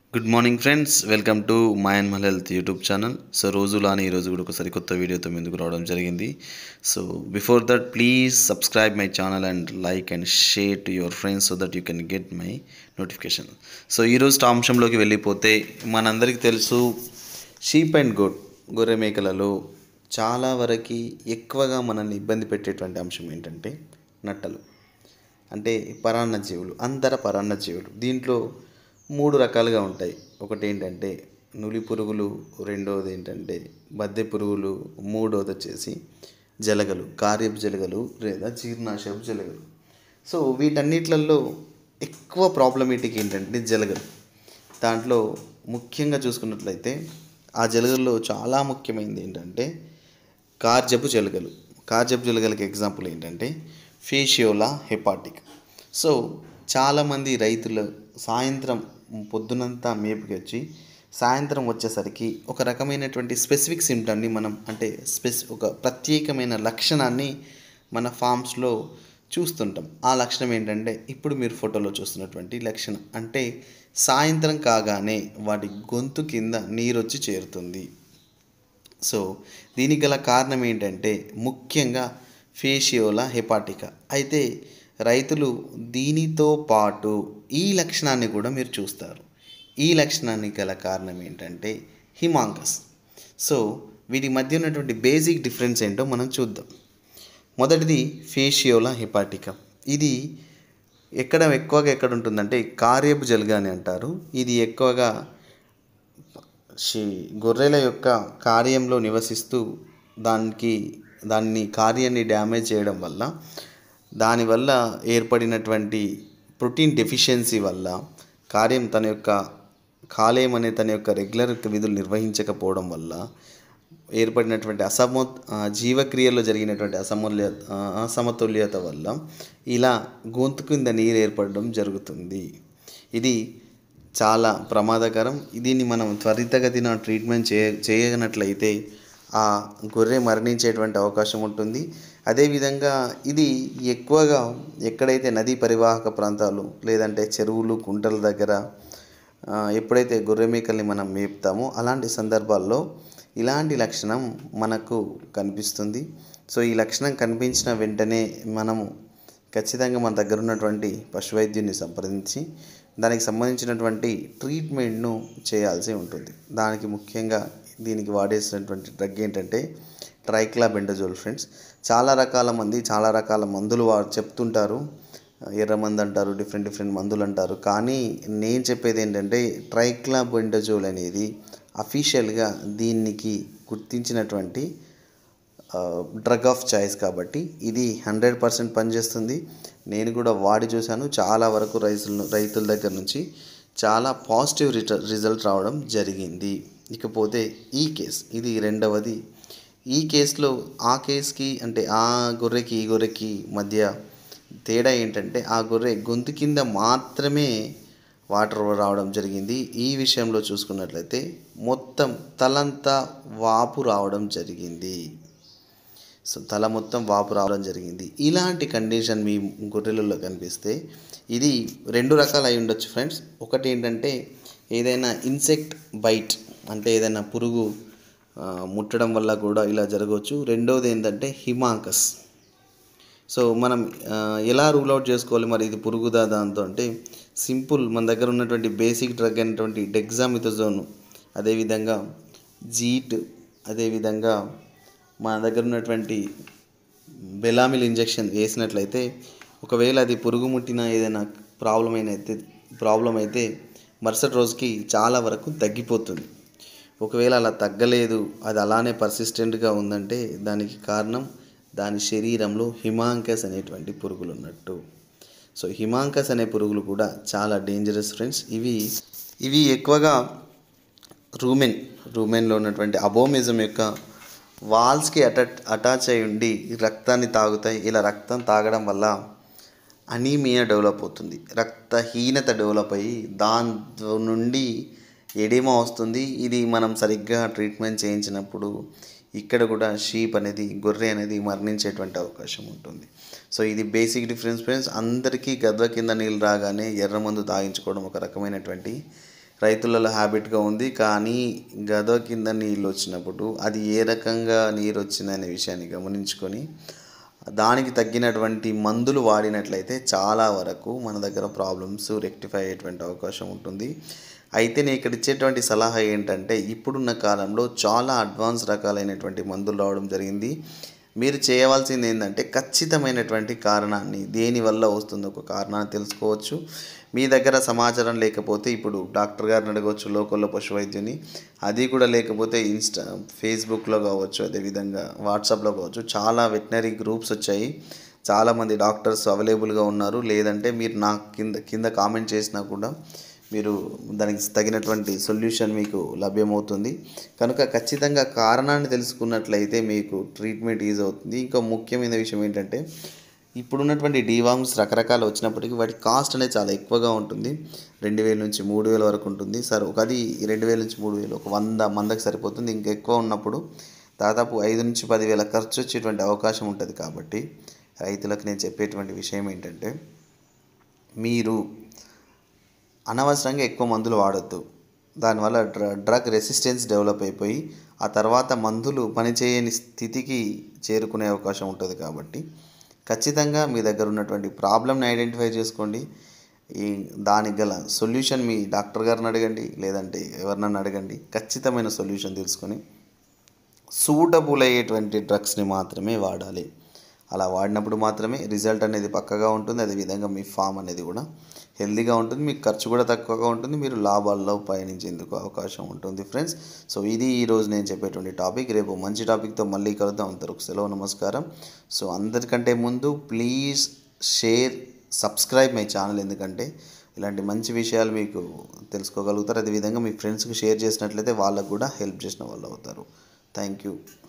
Good morning friends, welcome to my and మల్ health YouTube channel. So రోజులానే ఈరోజు కూడా ఒక సరికొత్త వీడియోతో ముందుకు రావడం జరిగింది. So before that please subscribe my channel and like and share to your friends so that you can get my notification. So ఈరోజు అంశంలోకి వెళ్ళిపోతే మనందరికీ తెలుసు, షీప్ అండ్ గొర్రె మేకలలో చాలా వరకు ఎక్కువగా మనల్ని ఇబ్బంది పెట్టేటువంటి అంశం ఏంటంటే నట్టలు. అంటే పరాన్నజీవులు, అంతర పరాన్నజీవులు. దీంట్లో మూడు రకాలుగా ఉంటాయి. ఒకటి ఏంటంటే నులి పురుగులు, రెండవది ఏంటంటే బద్దె పురుగులు, మూడవది వచ్చేసి జలగలు, కార్యపు జలగలు లేదా జీర్ణాశయపు జలగలు. సో వీటన్నిట్లలో ఎక్కువ ప్రాబ్లమేటిక్ ఏంటంటే జలగలు. దాంట్లో ముఖ్యంగా చూసుకున్నట్లయితే ఆ జలగల్లో చాలా ముఖ్యమైనది ఏంటంటే కార్జపు జలగలు. కార్జపు జలగలకి ఎగ్జాంపుల్ ఏంటంటే ఫేషియోలా హెపాటిక్. సో చాలామంది రైతులు సాయంత్రం పొద్దునంతా మేపుకి వచ్చి సాయంత్రం వచ్చేసరికి ఒక రకమైనటువంటి స్పెసిఫిక్ సిమ్టమ్ని మనం అంటే ఒక ప్రత్యేకమైన లక్షణాన్ని మన ఫామ్స్లో చూస్తుంటాం. ఆ లక్షణం ఏంటంటే ఇప్పుడు మీరు ఫోటోలో చూస్తున్నటువంటి లక్షణం. అంటే సాయంత్రం కాగానే వాటి గొంతు కింద నీరు వచ్చి చేరుతుంది. సో దీనికి గల కారణం ఏంటంటే ముఖ్యంగా ఫేషియోలా హెపాటికా. అయితే రైతులు దీనితో పాటు ఈ లక్షణాన్ని కూడా మీరు చూస్తారు. ఈ లక్షణానికి గల కారణం ఏంటంటే హిమాంకస్. సో వీటి మధ్య ఉన్నటువంటి బేసిక్ డిఫరెన్స్ ఏంటో మనం చూద్దాం. మొదటిది ఫేషియోలా హెపాటికా. ఇది ఎక్కువగా ఎక్కడ ఉంటుందంటే కార్యపు జలగ అని అంటారు. ఇది ఎక్కువగా గొర్రెల యొక్క కార్యంలో నివసిస్తూ దాన్ని కార్యాన్ని డ్యామేజ్ చేయడం వల్ల, దానివల్ల ఏర్పడినటువంటి ప్రోటీన్ డెఫిషియన్సీ వల్ల కార్యం కాలేయం అనే తన యొక్క రెగ్యులర్ విధులు నిర్వహించకపోవడం వల్ల ఏర్పడినటువంటి జీవక్రియలో జరిగినటువంటి అసమతుల్యత వల్ల ఇలా గొంతు కింద నీరు ఏర్పడడం జరుగుతుంది. ఇది చాలా ప్రమాదకరం. దీన్ని మనం త్వరితగతిన ట్రీట్మెంట్ చేయనట్లయితే ఆ గొర్రె మరణించేటువంటి అవకాశం ఉంటుంది. అదేవిధంగా ఇది ఎక్కువగా ఎక్కడైతే నదీ పరివాహక ప్రాంతాలు లేదంటే చెరువులు, కుంటల దగ్గర ఎప్పుడైతే గొర్రె మేకల్ని మనం మేపుతామో అలాంటి సందర్భాల్లో ఇలాంటి లక్షణం మనకు కనిపిస్తుంది. సో ఈ లక్షణం కనిపించిన వెంటనే మనము ఖచ్చితంగా మన దగ్గర ఉన్నటువంటి పశు వైద్యుని సంప్రదించి దానికి సంబంధించినటువంటి ట్రీట్మెంట్ను చేయాల్సి ఉంటుంది. దానికి ముఖ్యంగా దీనికి వాడేసినటువంటి డ్రగ్ ఏంటంటే ట్రైక్లాబెండజోల్. ఫ్రెండ్స్, చాలా రకాల మందులు చెప్తుంటారు. ఎర్రమందు అంటారు, డిఫరెంట్ మందులు అంటారు. కానీ నేను చెప్పేది ఏంటంటే ట్రైక్లాబెండజోల్ అనేది అఫీషియల్గా దీనికి గుర్తించినటువంటి డ్రగ్ ఆఫ్ చాయిస్ కాబట్టి ఇది 100% పనిచేస్తుంది. నేను కూడా వాడి చూశాను. చాలా వరకు రైతుల దగ్గర నుంచి చాలా పాజిటివ్ రిజల్ట్ రావడం జరిగింది. ఇకపోతే ఈ కేస్, ఇది రెండవది. ఈ కేసులో ఆ కేసుకి అంటే ఆ గొర్రెకి ఈ గొర్రెకి మధ్య తేడా ఏంటంటే ఆ గొర్రె గొంతు కింద మాత్రమే వాటర్ రావడం జరిగింది. ఈ విషయంలో చూసుకున్నట్లయితే మొత్తం తలంతా వాపు రావడం జరిగింది. సో తల మొత్తం వాపు రావడం జరిగింది. ఇలాంటి కండిషన్ మీ గొర్రెలలో కనిపిస్తే ఇది రెండు రకాలు అయి ఉండొచ్చు ఫ్రెండ్స్. ఒకటి ఏంటంటే ఏదైనా ఇన్సెక్ట్ బైట్ అంటే ఏదైనా పురుగు ముట్టడం వల్ల కూడా ఇలా జరగవచ్చు. రెండవది ఏంటంటే హిమాంకస్. సో మనం ఎలా రూల్ అవుట్ చేసుకోవాలి మరి ఇది పురుగుదా దాంతో అంటే సింపుల్, మన దగ్గర ఉన్నటువంటి బేసిక్ డ్రగ్ అయినటువంటి డెగ్జామిథాజోన్, అదేవిధంగా జీట్, అదేవిధంగా మన దగ్గర ఉన్నటువంటి బెలామిల్ ఇంజెక్షన్ వేసినట్లయితే ఒకవేళ అది పురుగు ముట్టిన ఏదైనా ప్రాబ్లం అయితే మరుసటి రోజుకి చాలా వరకు తగ్గిపోతుంది. ఒకవేళ అలా తగ్గలేదు, అది అలానే పర్సిస్టెంట్గా ఉందంటే దానికి కారణం దాని శరీరంలో హిమాంకస్ అనేటువంటి పురుగులు ఉన్నట్టు. సో హిమాంకస్ అనే పురుగులు కూడా చాలా డేంజరస్ ఫ్రెండ్స్. ఇవి ఎక్కువగా రూమెన్లో ఉన్నటువంటి అబోమిజం యొక్క వాల్స్కి అటాచ్ అయి ఉండి రక్తాన్ని తాగుతాయి. ఇలా రక్తం తాగడం వల్ల అనీమియా డెవలప్ అవుతుంది, రక్తహీనత డెవలప్ అయ్యి దాని నుండి ఎడిమా వస్తుంది. ఇది మనం సరిగ్గా ట్రీట్మెంట్ చేయించినప్పుడు ఇక్కడ కూడా గొర్రె అనేది మరణించేటువంటి అవకాశం ఉంటుంది. సో ఇది బేసిక్ డిఫరెన్స్ ఫ్రెండ్స్. అందరికీ గద్వ కింద నీళ్ళు రాగానే ఎర్రమందు తాగించుకోవడం ఒక రకమైనటువంటి రైతులలో హ్యాబిట్గా ఉంది. కానీ గదవ కింద నీళ్ళు వచ్చినప్పుడు అది ఏ రకంగా నీరు వచ్చిందనే విషయాన్ని గమనించుకొని దానికి తగ్గినటువంటి మందులు వాడినట్లయితే చాలా వరకు మన దగ్గర ప్రాబ్లమ్స్ రెక్టిఫై అయ్యేటువంటి అవకాశం ఉంటుంది. అయితే నేను ఇక్కడ ఇచ్చేటువంటి సలహా ఏంటంటే, ఇప్పుడున్న కాలంలో చాలా అడ్వాన్స్ రకాలైనటువంటి మందులు రావడం జరిగింది. మీరు చేయవలసింది ఏంటంటే, ఖచ్చితమైనటువంటి కారణాన్ని, దేనివల్ల వస్తుందో ఒక కారణాన్ని తెలుసుకోవచ్చు. మీ దగ్గర సమాచారం లేకపోతే ఇప్పుడు డాక్టర్ గారిని అడగవచ్చు, లోకల్లో పశు వైద్యుని. అది కూడా లేకపోతే ఫేస్బుక్లో కావచ్చు, అదేవిధంగా వాట్సాప్లో కావచ్చు, చాలా వెటనరీ గ్రూప్స్ వచ్చాయి. చాలామంది డాక్టర్స్ అవైలబుల్గా ఉన్నారు. లేదంటే మీరు నా కింద కామెంట్ చేసినా కూడా మీరు దానికి తగినటువంటి సొల్యూషన్ మీకు లభ్యమవుతుంది. కనుక ఖచ్చితంగా కారణాన్ని తెలుసుకున్నట్లయితే మీకు ట్రీట్మెంట్ ఈజీ అవుతుంది. ఇంకా ముఖ్యమైన విషయం ఏంటంటే, ఇప్పుడున్నటువంటి డీవార్మ్స్ రకరకాలు వచ్చినప్పటికీ వాటి కాస్ట్ అనేది చాలా ఎక్కువగా ఉంటుంది. 2000 నుంచి 3000 వరకు ఉంటుంది. సరే, అది 2000 నుంచి 3000 ఒక 100 మందికి సరిపోతుంది. ఇంకా ఎక్కువ ఉన్నప్పుడు దాదాపు 5 నుంచి 10,000 ఖర్చు వచ్చేటువంటి అవకాశం ఉంటుంది. కాబట్టి రైతులకు నేను చెప్పేటువంటి విషయం ఏంటంటే, మీరు అనవసరంగా ఎక్కువ మందులు వాడొద్దు. దానివల్ల డ్రగ్ రెసిస్టెన్స్ డెవలప్ అయిపోయి ఆ తర్వాత మందులు పనిచేయని స్థితికి చేరుకునే అవకాశం ఉంటుంది. కాబట్టి ఖచ్చితంగా మీ దగ్గర ఉన్నటువంటి ప్రాబ్లమ్ని ఐడెంటిఫై చేసుకోండి. దానికి గల సొల్యూషన్ మీ డాక్టర్ గారిని అడగండి, లేదంటే ఎవరినన్నా అడగండి. ఖచ్చితమైన సొల్యూషన్ తెలుసుకొని సూటబుల్ అయ్యేటువంటి డ్రగ్స్ని మాత్రమే వాడాలి. అలా వాడినప్పుడు మాత్రమే రిజల్ట్ అనేది పక్కగా ఉంటుంది. అదేవిధంగా మీ ఫామ్ అనేది కూడా హెల్తీగా ఉంటుంది. మీకు ఖర్చు కూడా తక్కువగా ఉంటుంది. మీరు లాభాల్లో పయనించేందుకు అవకాశం ఉంటుంది ఫ్రెండ్స్. సో ఇది ఈరోజు నేను చెప్పేటువంటి టాపిక్. రేపు మంచి టాపిక్తో మళ్ళీ కలుద్దాం. అంతవరకు సెలవు, నమస్కారం. సో అందరికంటే ముందు please share, subscribe my channel. ఎందుకంటే ఇలాంటి మంచి విషయాలు మీకు తెలుసుకోగలుగుతారు. అదేవిధంగా మీ ఫ్రెండ్స్కి షేర్ చేసినట్లయితే వాళ్ళకు కూడా హెల్ప్ చేసిన వాళ్ళు అవుతారు. Thank you.